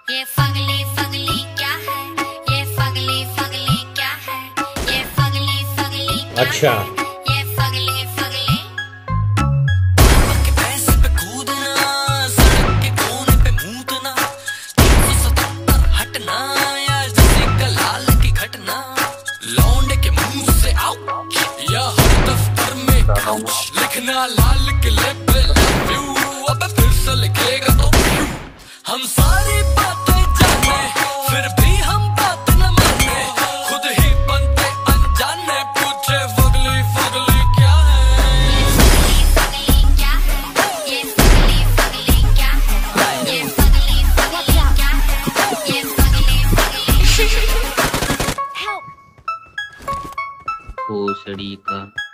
ये Fugly Fugly क्या है, ये फगली फगली क्या है, ये फगली फगली क्या अच्छा है, ये फगली फगली। के पैसे पे कूदना, सड़क के कोने पे मूतना, 377 हटना या जैसे कलाल की घटना, लौंडे के मुंह से आउट या हर दफ्तर में काउच, लिखना लाल किले पे लव यू, अब फिर से लिखेगा तो हम सारी बातें जाने, फिर भी हम बात न माने, खुद ही बनते अनजाने, पूछे फगली फगली क्या है, ये फगली फगली क्या है, ये फगली फगली क्या है, ये फगली फगली क्या है, ये फगली फगली। भोसड़ी का